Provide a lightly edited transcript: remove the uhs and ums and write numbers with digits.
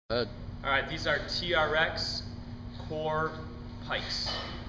Good. All right, these are TRX core pikes.